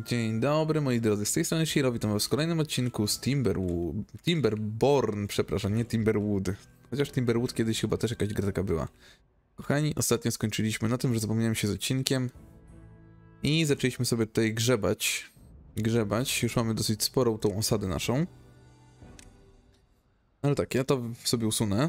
Dzień dobry moi drodzy, z tej strony Shiro, witam was w kolejnym odcinku z Timberborn, przepraszam, nie Timberwood. Chociaż Timberwood kiedyś chyba też jakaś gra taka była. Kochani, ostatnio skończyliśmy na tym, że zapomniałem się z odcinkiem i zaczęliśmy sobie tutaj grzebać. Już mamy dosyć sporą tą osadę naszą. Ale tak, ja to sobie usunę.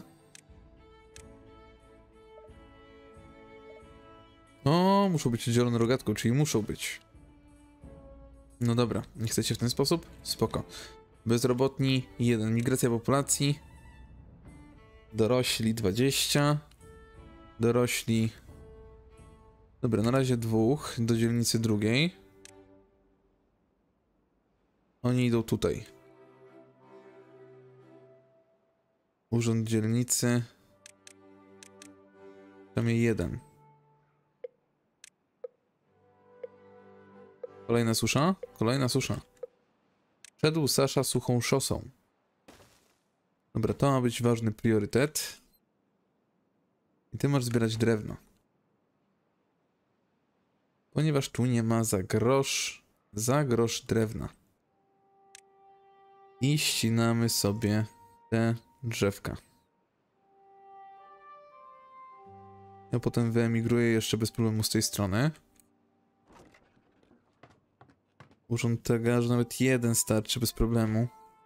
O, muszą być oddzielone rogatką, czyli muszą być. No dobra, nie chcecie w ten sposób? Spoko. Bezrobotni 1, migracja populacji. Dorośli 20. Dorośli... Dobra, na razie 2 do dzielnicy drugiej. Oni idą tutaj. Urząd dzielnicy. Przynajmniej 1. Kolejna susza? Kolejna susza. Szedł Sasza suchą szosą. Dobra, to ma być ważny priorytet. I ty masz zbierać drewno. Ponieważ tu nie ma za grosz drewna. I ścinamy sobie te drzewka. Ja potem wyemigruję jeszcze bez problemu z tej strony. Urząd tego, że nawet 1 starczy bez problemu.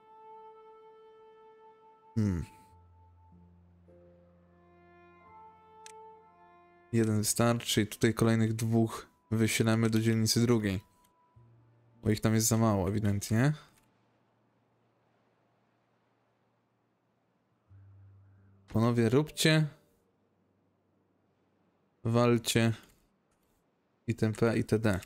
Jeden wystarczy i tutaj kolejnych 2 wysielamy do dzielnicy drugiej. Bo ich tam jest za mało, ewidentnie. Panowie, róbcie. Walcie. ITP, itd.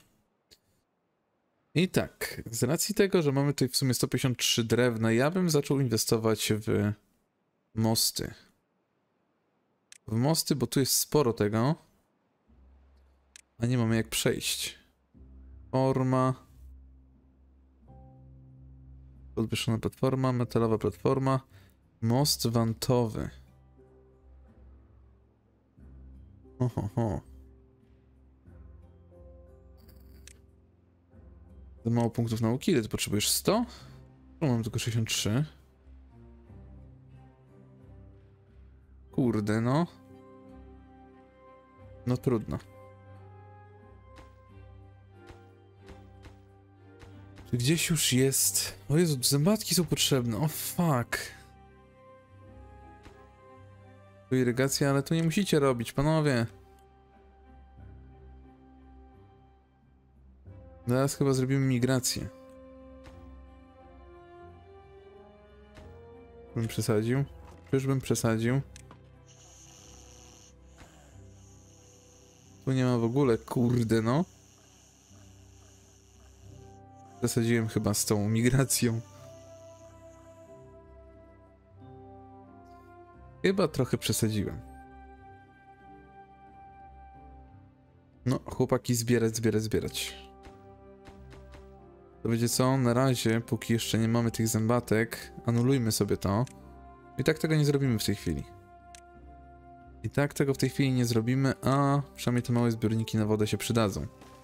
I tak, z racji tego, że mamy tutaj w sumie 153 drewna, ja bym zaczął inwestować w mosty. W mosty, bo tu jest sporo tego. A nie mamy jak przejść. Forma. Podwyższona platforma, metalowa platforma. Most wantowy. Ohoho. Za mało punktów nauki. Ile ty potrzebujesz? 100? Mam tylko 63. Kurde, no. No trudno. Tu gdzieś już jest... O Jezu, zębatki są potrzebne. O fuck. Tu irygacja, ale tu nie musicie robić, panowie. Zaraz chyba zrobimy migrację. Bym przesadził? Już bym przesadził. Tu nie ma w ogóle, kurde no. Przesadziłem chyba z tą migracją. Chyba trochę przesadziłem. No, chłopaki, zbierać. To wiecie co? Na razie, póki jeszcze nie mamy tych zębatek, anulujmy sobie to. I tak tego nie zrobimy w tej chwili. I tak tego w tej chwili nie zrobimy, a przynajmniej te małe zbiorniki na wodę się przydadzą.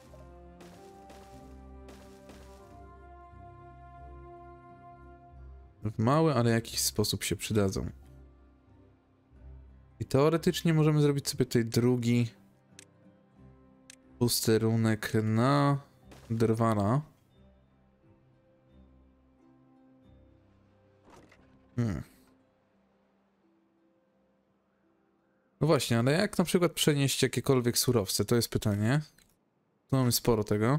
W mały, ale jakiś sposób się przydadzą. I teoretycznie możemy zrobić sobie tutaj drugi posterunek na drwala. No właśnie, ale jak na przykład przenieść jakiekolwiek surowce? To jest pytanie. Tu mamy sporo tego.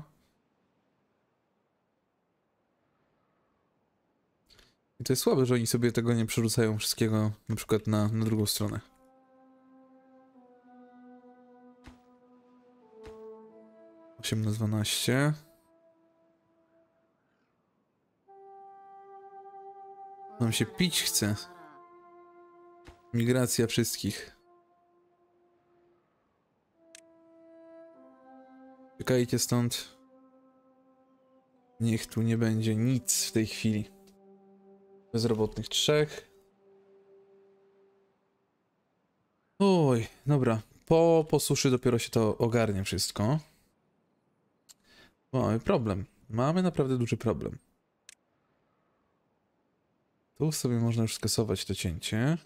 I to jest słabe, że oni sobie tego nie przerzucają wszystkiego na przykład na drugą stronę. Osiem na 12. Nam się pić chce. Migracja wszystkich. Czekajcie stąd. Niech tu nie będzie nic w tej chwili. Bezrobotnych 3. Oj, dobra. Po suszy dopiero się to ogarnie wszystko. Mamy problem. Mamy naprawdę duży problem. Tu sobie można już skasować to cięcie.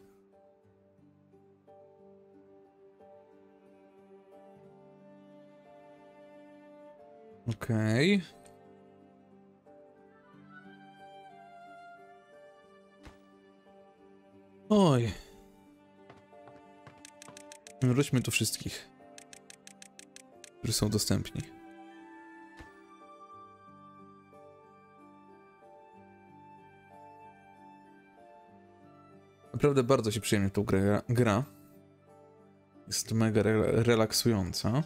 Okej. Oj. Wróćmy tu wszystkich, którzy są dostępni. Naprawdę bardzo się przyjemnie tą gra. Jest mega relaksująca.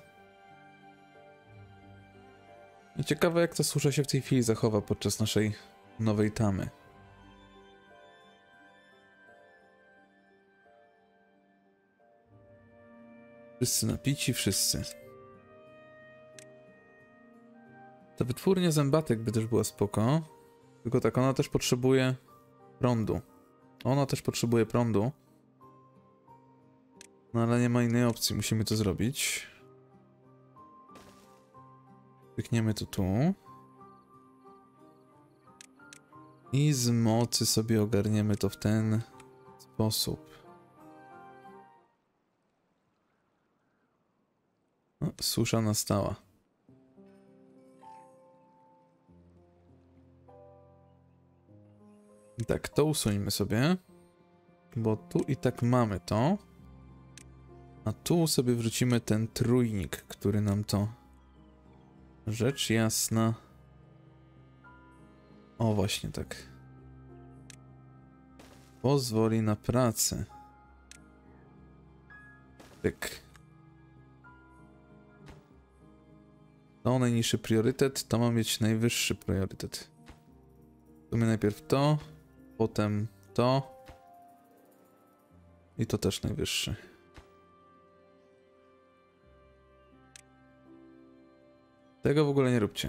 I ciekawe, jak ta susza się w tej chwili zachowa podczas naszej nowej tamy. Wszyscy napici, wszyscy. Ta wytwórnia zębatek by też była spoko. Tylko tak, ona też potrzebuje prądu. Ona też potrzebuje prądu. No ale nie ma innej opcji, musimy to zrobić. Pykniemy to tu. I z mocy sobie ogarniemy to w ten sposób. No, susza nastała. Tak, to usuńmy sobie. Bo tu i tak mamy to. A tu sobie wrzucimy ten trójnik, który nam to... Rzecz jasna. O, właśnie tak. Pozwoli na pracę. Tyk. To najniższy priorytet, to ma mieć najwyższy priorytet. Zróbmy najpierw to, potem to. I to też najwyższy. Tego w ogóle nie róbcie.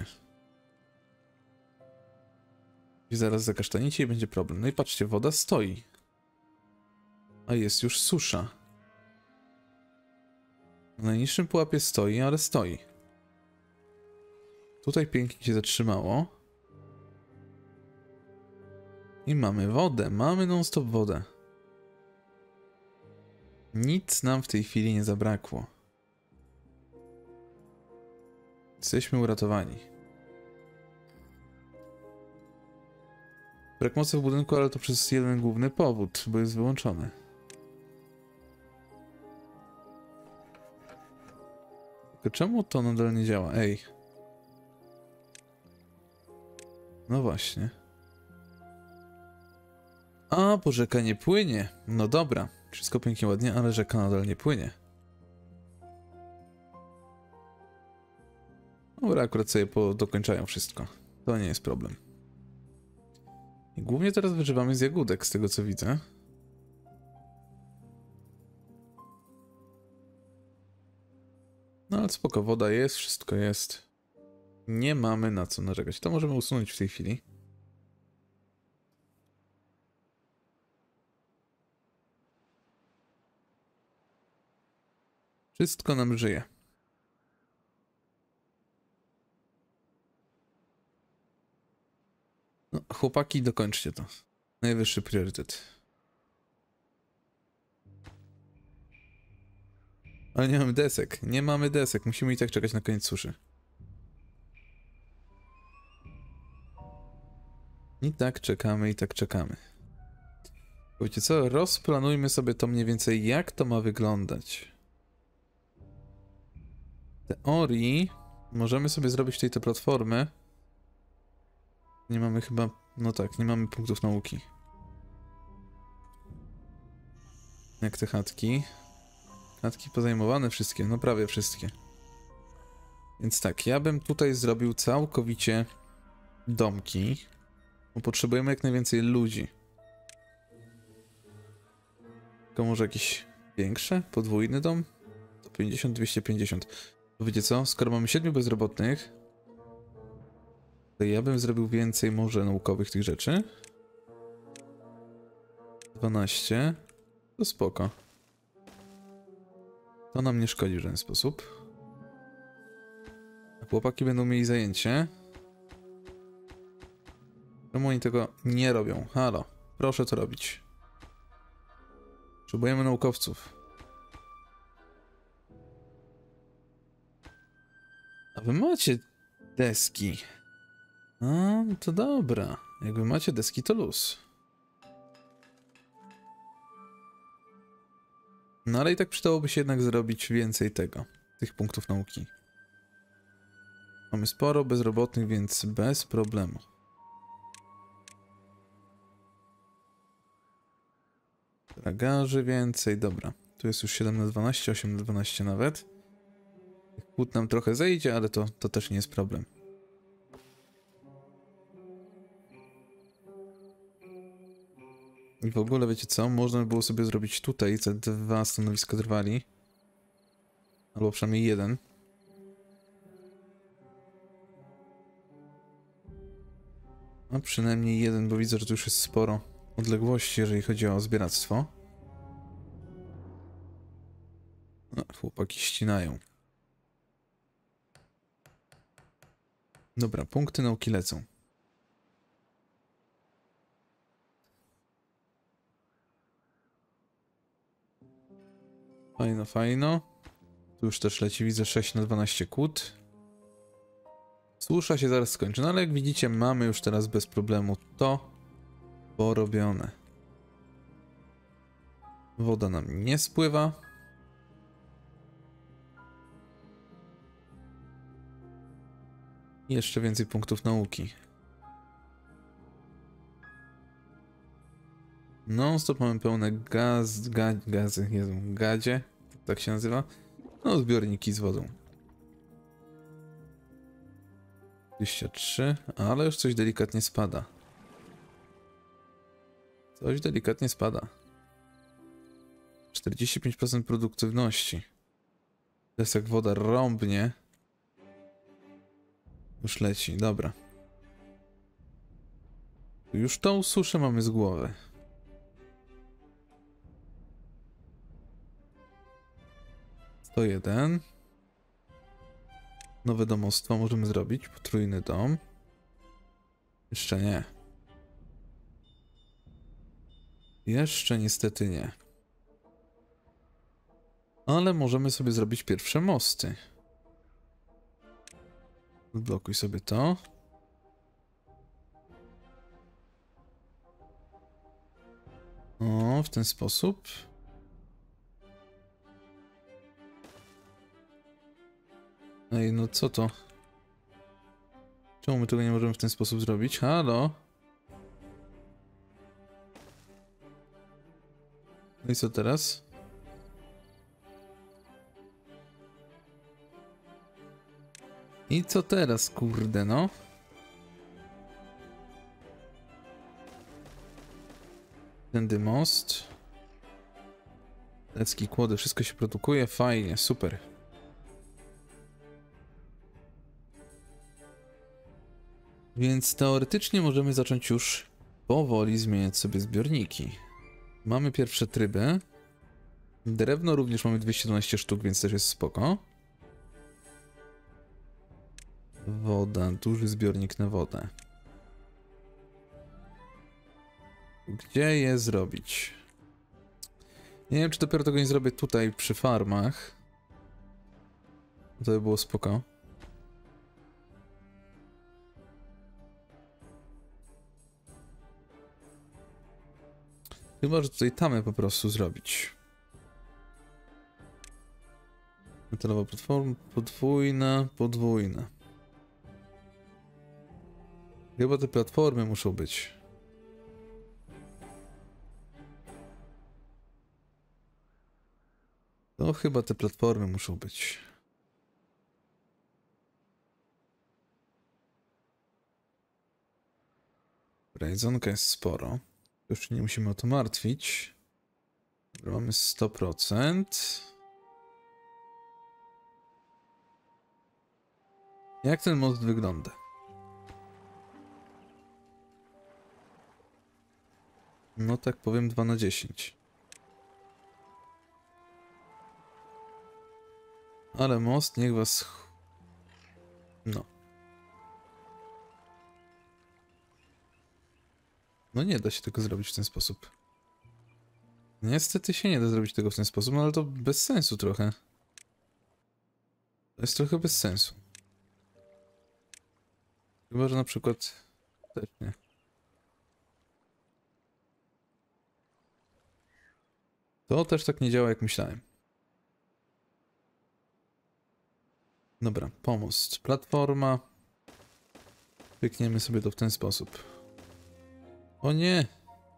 I zaraz zakasztanicie i będzie problem. No i patrzcie, woda stoi. A jest już susza. Na najniższym pułapie stoi, ale stoi. Tutaj pięknie się zatrzymało. I mamy wodę. Mamy non-stop wodę. Nic nam w tej chwili nie zabrakło. Jesteśmy uratowani. Brak mocy w budynku, ale to przez jeden główny powód, bo jest wyłączony. Tylko czemu to nadal nie działa? Ej. No właśnie. A, bo rzeka nie płynie. No dobra. Wszystko pięknie, ładnie, ale rzeka nadal nie płynie. Dobra, akurat sobie dokończają wszystko. To nie jest problem. I głównie teraz wyżywamy z jagódek, z tego co widzę. No ale spoko, woda jest, wszystko jest. Nie mamy na co narzekać. To możemy usunąć w tej chwili. Wszystko nam żyje. No, chłopaki, dokończcie to. Najwyższy priorytet. Ale nie mamy desek. Nie mamy desek. Musimy i tak czekać na koniec suszy. I tak czekamy, i tak czekamy. Wiecie co? Rozplanujmy sobie to mniej więcej, jak to ma wyglądać. W teorii możemy sobie zrobić tutaj te platformy. Nie mamy chyba... No tak, nie mamy punktów nauki. Jak te chatki. Chatki pozajmowane wszystkie, no prawie wszystkie. Więc tak, ja bym tutaj zrobił całkowicie domki. Bo potrzebujemy jak najwięcej ludzi. Tylko może jakieś większe? Podwójny dom? 150, 250. To wiecie co? Skoro mamy 7 bezrobotnych, to ja bym zrobił więcej może naukowych tych rzeczy. 12. To spoko. To nam nie szkodzi w żaden sposób. A chłopaki będą mieli zajęcie. Czemu oni tego nie robią? Halo, proszę to robić. Potrzebujemy naukowców. A wy macie deski. No to dobra. Jak wy macie deski, to luz. No ale i tak przydałoby się jednak zrobić więcej tych punktów nauki. Mamy sporo bezrobotnych, więc bez problemu. Tragarzy więcej, dobra. Tu jest już 7 na 12, 8 na 12 nawet. Kłód nam trochę zejdzie, ale to też nie jest problem. I w ogóle wiecie co? Można by było sobie zrobić tutaj te 2 stanowiska trwali. Albo przynajmniej jeden. A przynajmniej jeden, bo widzę, że tu już jest sporo odległości, jeżeli chodzi o zbieractwo. No, chłopaki ścinają. Dobra, punkty nauki lecą. Fajno, fajno. Tu już też leci, widzę 6 na 12 kłód. Susza się zaraz skończy, no ale jak widzicie, mamy już teraz bez problemu to porobione. Woda nam nie spływa. I jeszcze więcej punktów nauki. Non-stop mamy pełne gazy, Jezu, gadzie, tak się nazywa. No, zbiorniki z wodą. 23, ale już coś delikatnie spada. Coś delikatnie spada. 45% produktywności. To jest jak woda rąbnie. Już leci, dobra. Już tą suszę mamy z głowy. To jeden. Nowe domostwo możemy zrobić. Potrójny dom. Jeszcze nie. Jeszcze niestety nie. Ale możemy sobie zrobić pierwsze mosty. Odblokuj sobie to. O, w ten sposób. Ej, no co to? Czemu my tego nie możemy w ten sposób zrobić? Halo? No i co teraz? I co teraz, kurde, no? Tędy most. Lecki kłody, wszystko się produkuje, fajnie, super. Więc teoretycznie możemy zacząć już powoli zmieniać sobie zbiorniki. Mamy pierwsze tryby. Drewno również mamy 212 sztuk, więc też jest spoko. Woda, duży zbiornik na wodę. Gdzie je zrobić? Nie wiem, czy dopiero tego nie zrobię tutaj przy farmach. To by było spoko. Chyba, że tutaj tamę po prostu zrobić. Metalowa platforma, podwójna. Chyba te platformy muszą być. No chyba te platformy muszą być. Dobra, jedzonka jest sporo. Już nie musimy o to martwić. Dobra, mamy 100%. Jak ten most wygląda? No tak powiem 2 na 10. Ale most niech was... No. No nie da się tego zrobić w ten sposób. Niestety się nie da zrobić tego w ten sposób, no ale to bez sensu trochę. To jest trochę bez sensu. Chyba, że na przykład... Też nie. To też tak nie działa, jak myślałem. Dobra, pomost. Platforma. Pykniemy sobie to w ten sposób. O nie!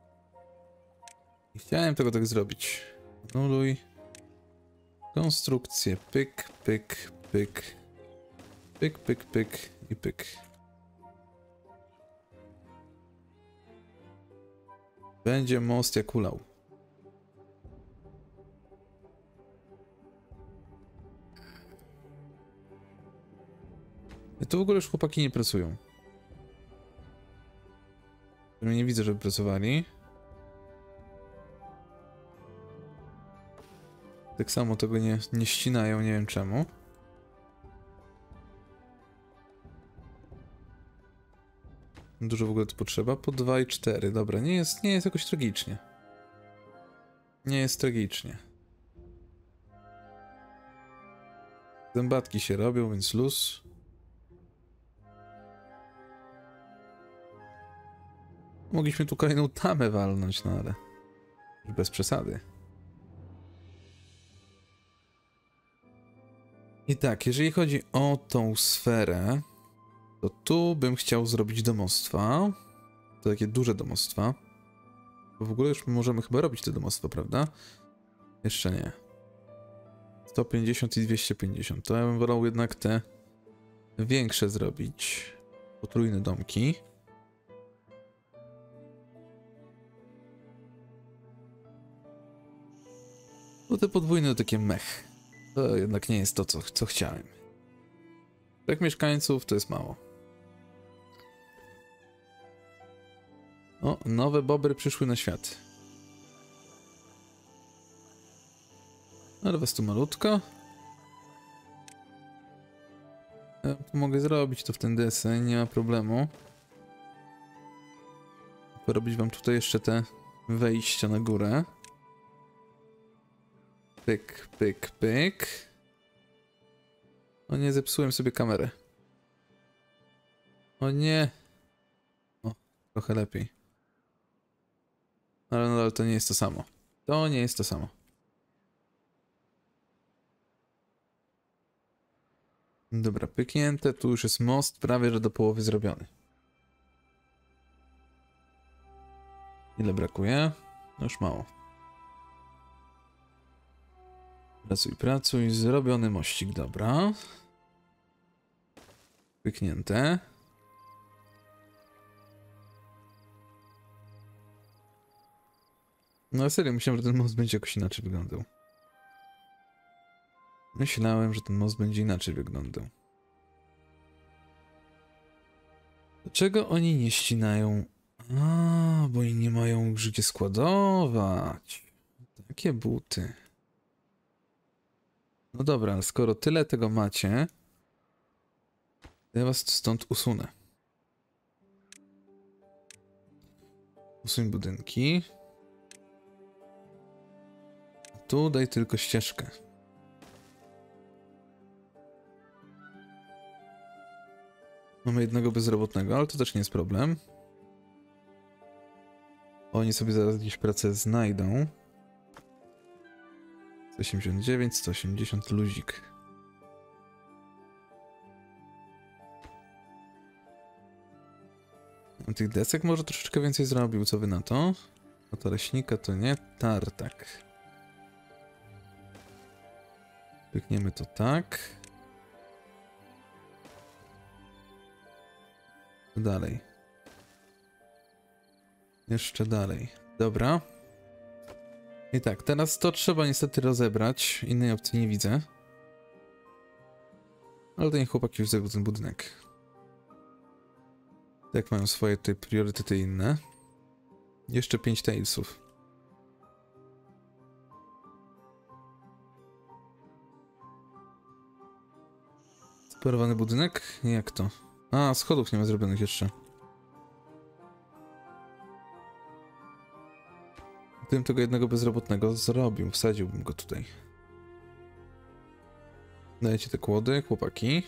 Nie chciałem tego tak zrobić. Anuluj. Konstrukcję. Pyk, pyk, pyk. Pyk, pyk, pyk i pyk. Będzie most jak ulał. I tu w ogóle już chłopaki nie pracują. Nie widzę, żeby pracowali. Tak samo tego nie ścinają, nie wiem czemu. Dużo w ogóle tu potrzeba. Po 2 i 4. Dobra, nie jest jakoś tragicznie. Nie jest tragicznie. Zębatki się robią, więc luz. Mogliśmy tu kolejną tamę walnąć, no ale... Już bez przesady. I tak, jeżeli chodzi o tą sferę, to tu bym chciał zrobić domostwa. To takie duże domostwa. Bo w ogóle już możemy chyba robić te domostwa, prawda? Jeszcze nie. 150 i 250. To ja bym wolał jednak te większe zrobić. Potrójne domki. Bo te podwójne to takie mech. To jednak nie jest to, co chciałem. Tak mieszkańców to jest mało. O, nowe bobry przyszły na świat. Ale was tu malutko. Ja mogę zrobić to w ten deseń, nie ma problemu. Porobić wam tutaj jeszcze te wejścia na górę. Pyk, pyk, pyk. O nie, zepsułem sobie kamerę. O nie. O, trochę lepiej. Ale nadal to nie jest to samo. To nie jest to samo. Dobra, pyknięte. Tu już jest most prawie, że do połowy zrobiony. Ile brakuje? No już mało. Pracuj, pracuj. Zrobiony mościk, dobra. Pyknięte. No serio, myślałem, że ten most będzie jakoś inaczej wyglądał. Myślałem, że ten most będzie inaczej wyglądał. Dlaczego oni nie ścinają? A, bo oni nie mają już gdzie składować. Takie buty. No dobra, ale skoro tyle tego macie, to ja was stąd usunę. Usuń budynki. Tu daj tylko ścieżkę. Mamy jednego bezrobotnego, ale to też nie jest problem. Oni sobie zaraz gdzieś pracę znajdą. 189, 180, luzik. Tych desek może troszeczkę więcej zrobił, co wy na to? No to leśnika to nie, tartak. Pykniemy to tak. Dalej. Jeszcze dalej. Dobra. I tak, teraz to trzeba niestety rozebrać. Innej opcji nie widzę. Ale to niech chłopaki już zajmą ten budynek. Tak mają swoje tutaj priorytety inne. Jeszcze 5 tailsów. Sparowany budynek? Jak to? A, schodów nie ma zrobionych jeszcze. Gdybym tego jednego bezrobotnego zrobił, wsadziłbym go tutaj. Dajcie te kłody, chłopaki.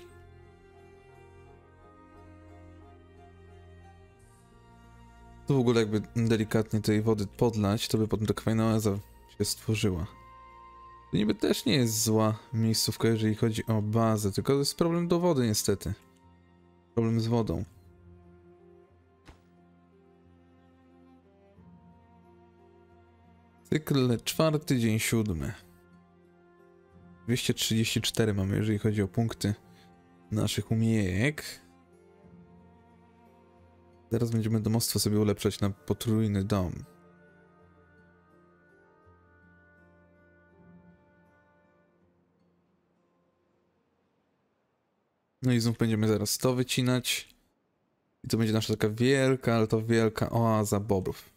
Tu w ogóle jakby delikatnie tej wody podlać, to by potem taka fajna oaza się stworzyła. To niby też nie jest zła miejscówka, jeżeli chodzi o bazę, tylko to jest problem do wody niestety. Problem z wodą. Cykl 4, dzień 7. 234 mamy, jeżeli chodzi o punkty naszych umiejek. Teraz będziemy domostwo sobie ulepszać na potrójny dom. No i znów będziemy zaraz to wycinać. I to będzie nasza taka wielka, ale to wielka oaza bobrów.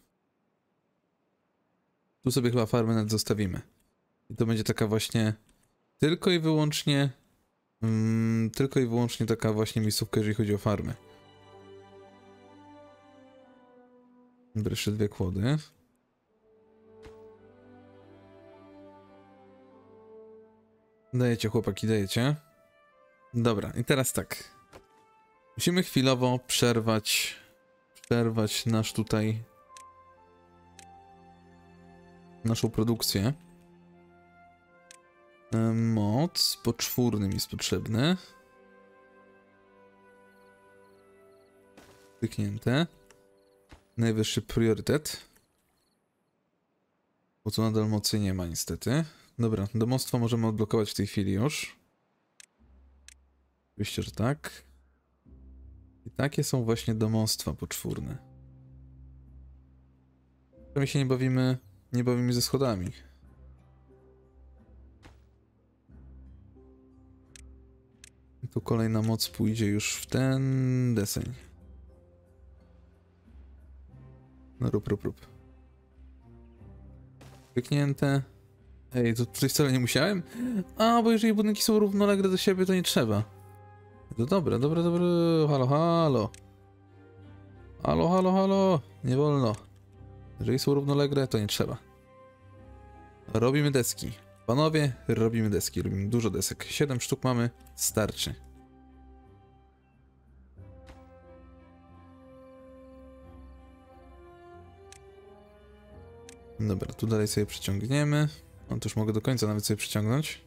Tu sobie chyba farmę nawet zostawimy. I to będzie taka właśnie tylko i wyłącznie taka właśnie miejscówka, jeżeli chodzi o farmy. Dobra, jeszcze 2 kłody. Dajecie, chłopaki, dajecie. Dobra, i teraz tak. Musimy chwilowo przerwać nasz tutaj naszą produkcję. Moc poczwórnym jest potrzebny. Kliknięte. Najwyższy priorytet. Bo tu nadal mocy nie ma niestety. Dobra, domostwo możemy odblokować w tej chwili już. Oczywiście, że tak. I takie są właśnie domostwa poczwórne. My się nie bawimy ze schodami. I tu kolejna moc pójdzie już w ten deseń. No rób. Kliknięte. Ej, to tutaj wcale nie musiałem? A, bo jeżeli budynki są równoległe do siebie, to nie trzeba. To dobra. Halo. Halo. Nie wolno. Jeżeli są równoległe, to nie trzeba. Robimy deski. Panowie, robimy deski. Robimy dużo desek. 7 sztuk mamy. Starczy. Dobra, tu dalej sobie przeciągniemy. On też mogę do końca nawet sobie przyciągnąć.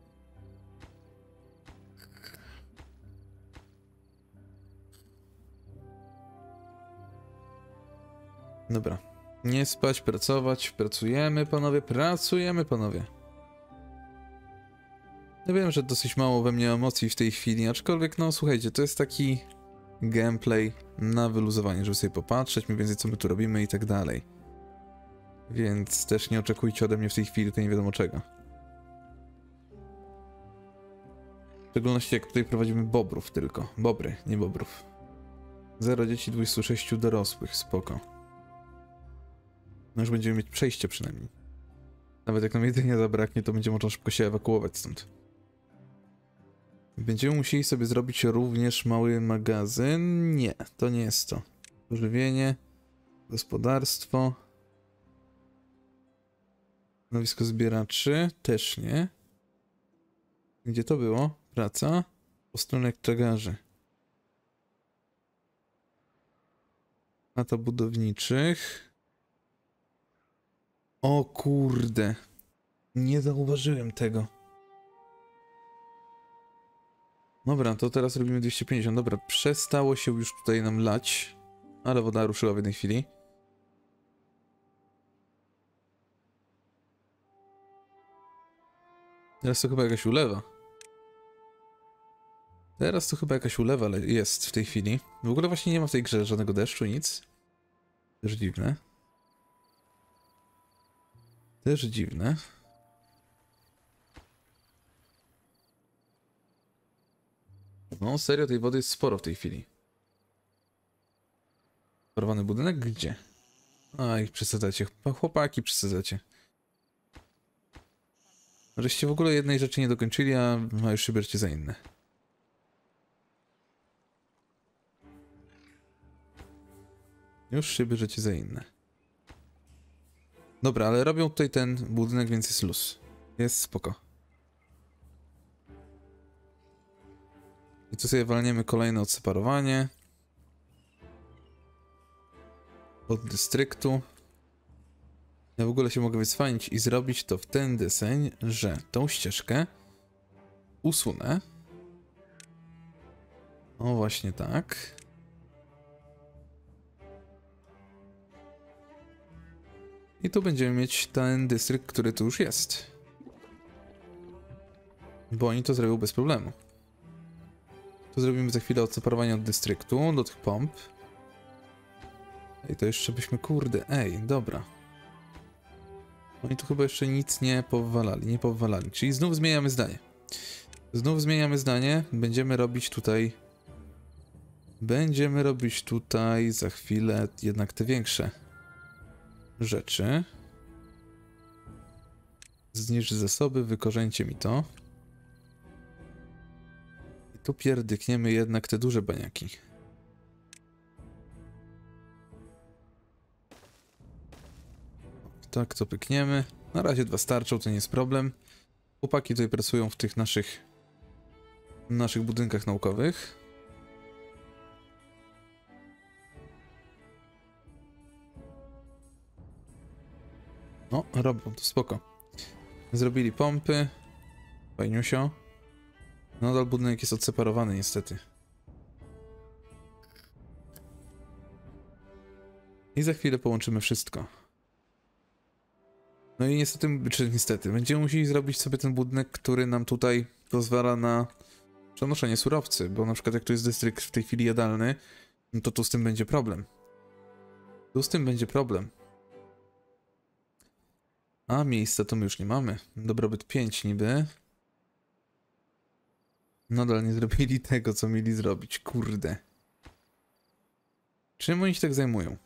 Dobra. Nie spać, pracować. Pracujemy, panowie. Ja wiem, że dosyć mało we mnie emocji w tej chwili, aczkolwiek, no słuchajcie, to jest taki gameplay na wyluzowanie, żeby sobie popatrzeć mniej więcej, co my tu robimy i tak dalej. Więc też nie oczekujcie ode mnie w tej chwili, to nie wiadomo czego. W szczególności jak tutaj prowadzimy bobrów tylko. Bobry, nie bobrów. 0 dzieci, 26 dorosłych, spoko. No już będziemy mieć przejście przynajmniej. Nawet jak nam jedzenia zabraknie, to będzie można szybko się ewakuować stąd. Będziemy musieli sobie zrobić również mały magazyn. Nie, to nie jest to. Pożywienie, gospodarstwo. Stanowisko zbieraczy, też nie. Gdzie to było? Praca. Posterunek tragarzy. Lata budowniczych. O kurde. Nie zauważyłem tego. Dobra, to teraz robimy 250. Dobra, przestało się już tutaj nam lać. Ale woda ruszyła w jednej chwili. Teraz to chyba jakaś ulewa. Ale jest w tej chwili. W ogóle właśnie nie ma w tej grze żadnego deszczu, nic. Też dziwne. No, serio, tej wody jest sporo w tej chwili. Porwany budynek? Gdzie? Aj, przesadzacie. Chłopaki, przesadzacie. Żeście w ogóle jednej rzeczy nie dokończyli, a już się bierzcie za inne. Dobra, ale robią tutaj ten budynek, więc jest luz. Jest spoko. I tu sobie walniemy kolejne odseparowanie. Od dystryktu. Ja w ogóle się mogę wycwanić i zrobić to w ten deseń, że tą ścieżkę usunę. O, właśnie tak. I tu będziemy mieć ten dystrykt, który tu już jest. Bo oni to zrobią bez problemu. Tu zrobimy za chwilę odseparowanie od dystryktu do tych pomp. I to jeszcze byśmy, kurde, dobra. Oni tu chyba jeszcze nic nie powwalali, czyli znów zmieniamy zdanie. Znów zmieniamy zdanie, będziemy robić tutaj za chwilę jednak te większe rzeczy. Zniszcz zasoby, wykorzeńcie mi to. I tu pierdykniemy jednak te duże baniaki. Tak, to pykniemy. Na razie 2 starczą, to nie jest problem. Chłopaki tutaj pracują w tych naszych budynkach naukowych. No, robią to, spoko. Zrobili pompy. Fajniusio. Nadal budynek jest odseparowany niestety. I za chwilę połączymy wszystko. No i niestety, będziemy musieli zrobić sobie ten budynek, który nam tutaj pozwala na przenoszenie surowcy, bo na przykład jak tu jest dystrykt w tej chwili jadalny, no to tu z tym będzie problem. A miejsca to my już nie mamy. Dobrobyt 5 niby. Nadal nie zrobili tego, co mieli zrobić, kurde. Czym oni się tak zajmują?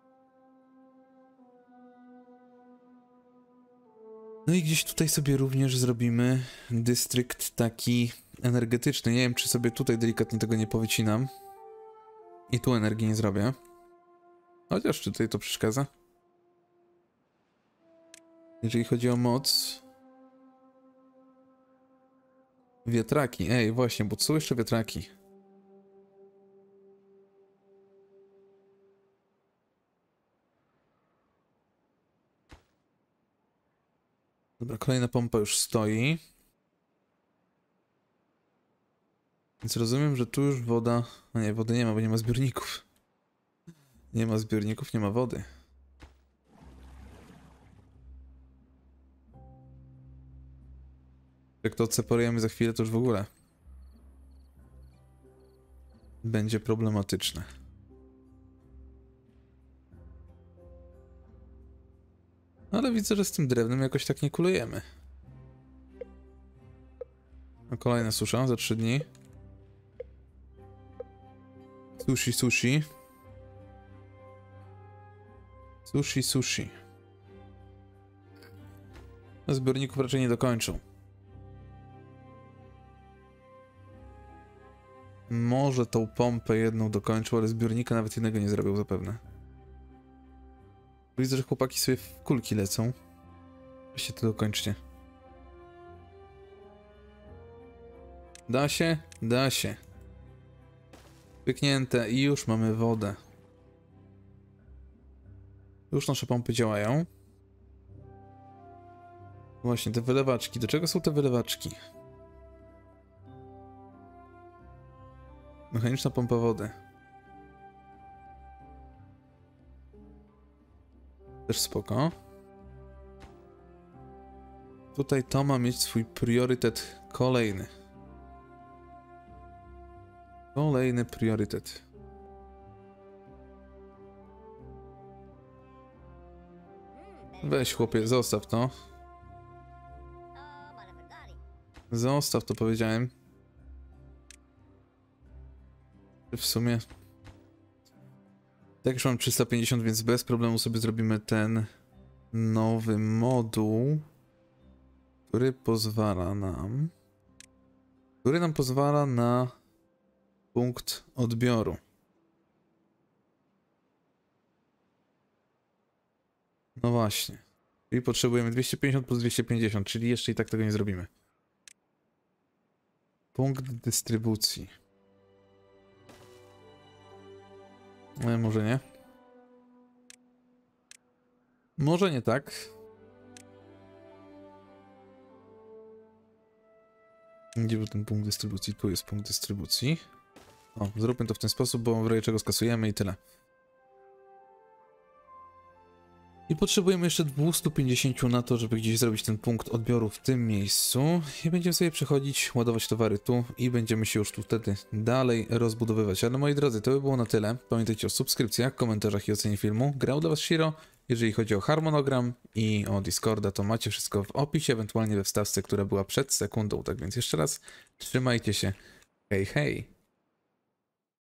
No i gdzieś tutaj sobie również zrobimy dystrykt taki energetyczny. Nie wiem, czy sobie tutaj delikatnie tego nie powycinam. I tu energii nie zrobię. Chociaż czy tutaj to przeszkadza? Jeżeli chodzi o moc... Wiatraki, właśnie, bo są jeszcze wiatraki. Dobra, kolejna pompa już stoi. Więc rozumiem, że tu już woda... A nie, wody nie ma, bo nie ma zbiorników. Nie ma zbiorników, nie ma wody. Jak to odseparujemy za chwilę, to już w ogóle będzie problematyczne. Ale widzę, że z tym drewnem jakoś tak nie kulujemy. A kolejna susza za 3 dni. Sushi. Sushi. A zbiorników raczej nie dokończą. Może tą pompę jedną dokończył, ale zbiornika nawet jednego nie zrobił zapewne. Widzę, że chłopaki sobie w kulki lecą. Weźcie to dokończcie. Da się? Da się. Pyknięte i już mamy wodę. Już nasze pompy działają. Właśnie, te wylewaczki. Do czego są te wylewaczki? Mechaniczna pompa wody. Też spoko. Tutaj to ma mieć swój priorytet kolejny. Kolejny priorytet. Weź chłopie, zostaw to. Zostaw to, powiedziałem. W sumie... Tak już mam 350, więc bez problemu sobie zrobimy ten nowy moduł, który nam pozwala na punkt odbioru. No właśnie. Czyli potrzebujemy 250 plus 250, czyli jeszcze i tak tego nie zrobimy. Punkt dystrybucji. Może nie. Może nie tak. Gdzie był ten punkt dystrybucji? Tu jest punkt dystrybucji. O, zróbmy to w ten sposób, bo w razie czego skasujemy i tyle. I potrzebujemy jeszcze 250 na to, żeby gdzieś zrobić ten punkt odbioru w tym miejscu. I będziemy sobie przechodzić, ładować towary tu i będziemy się już tu wtedy dalej rozbudowywać. Ale moi drodzy, to by było na tyle. Pamiętajcie o subskrypcjach, komentarzach i ocenie filmu. Grał dla was Shiro. Jeżeli chodzi o harmonogram i o Discorda, to macie wszystko w opisie, ewentualnie we wstawce, która była przed sekundą. Tak więc jeszcze raz trzymajcie się. Hej, hej!